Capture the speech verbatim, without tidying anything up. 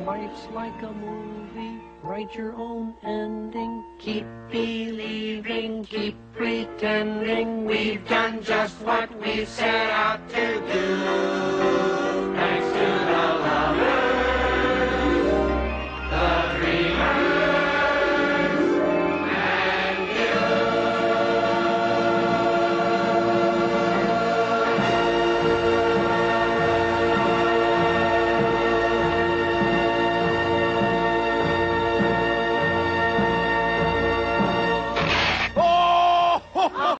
Life's like a movie, write your own ending. Keep believing, keep pretending. We've done just what we set out to do.